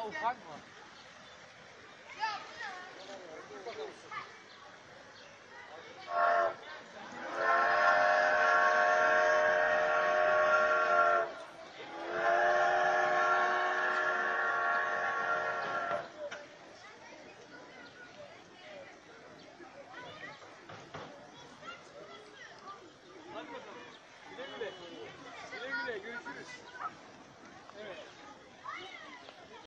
ufak mı? Hadi bakalım. Güle güle. Güle güle. Görüşürüz. Evet.